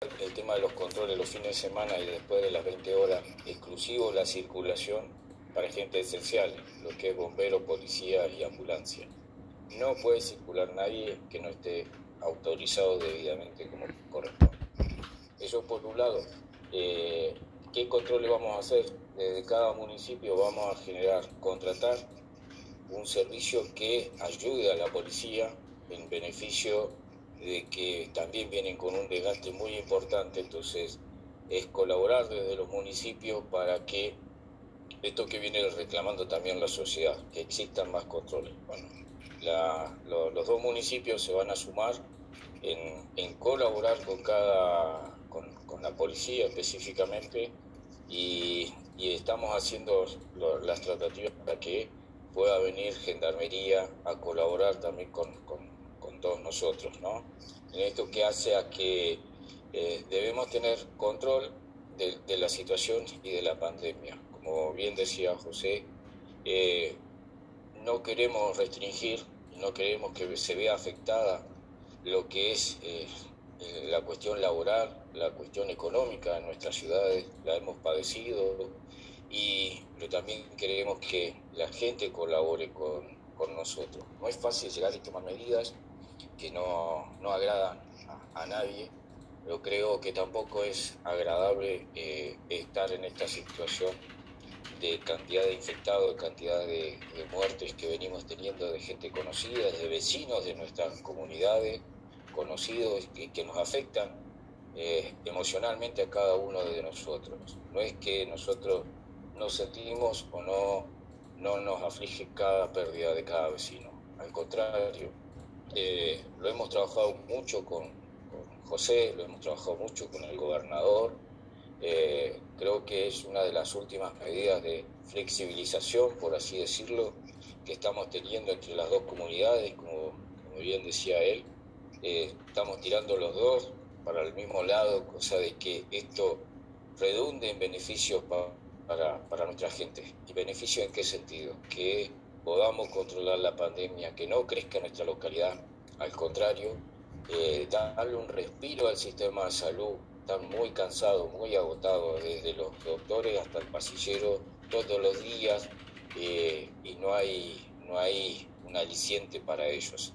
el tema de los controles los fines de semana y después de las 20 horas, exclusivo la circulación para gente esencial, lo que es bombero, policía y ambulancia. No puede circular nadie que no esté autorizado debidamente como corresponde. Eso por un lado. ¿Qué controles vamos a hacer? Desde cada municipio vamos a contratar un servicio que ayude a la policía en beneficio de que también vienen con un desgaste muy importante, entonces es colaborar desde los municipios para que esto que viene reclamando también la sociedad, que existan más controles. Bueno, los dos municipios se van a sumar en colaborar con la policía específicamente y estamos haciendo las tratativas para que pueda venir Gendarmería a colaborar también con todos nosotros, ¿no? En esto que hace a que debemos tener control de la situación y de la pandemia. Como bien decía José, no queremos restringir, no queremos que se vea afectada lo que es la cuestión laboral, la cuestión económica en nuestras ciudades, la hemos padecido, pero también queremos que la gente colabore con nosotros. No es fácil llegar y tomar medidas que no agradan a nadie, pero creo que tampoco es agradable estar en esta situación de cantidad de infectados, de cantidad de muertes que venimos teniendo de gente conocida, de vecinos de nuestras comunidades, conocidos que nos afectan emocionalmente a cada uno de nosotros. No es que nosotros nos sentimos o no nos aflige cada pérdida de cada vecino. Al contrario, lo hemos trabajado mucho con José, lo hemos trabajado mucho con el gobernador. Creo que es una de las últimas medidas de flexibilización, por así decirlo, que estamos teniendo entre las dos comunidades, como bien decía él. Estamos tirando los dos para el mismo lado, cosa de que esto redunde en beneficios para nuestra gente. ¿Y beneficio en qué sentido? Que podamos controlar la pandemia, que no crezca en nuestra localidad, al contrario, darle un respiro al sistema de salud. Están muy cansados, muy agotados, desde los doctores hasta el pasillero, todos los días, y no hay un aliciente para ellos.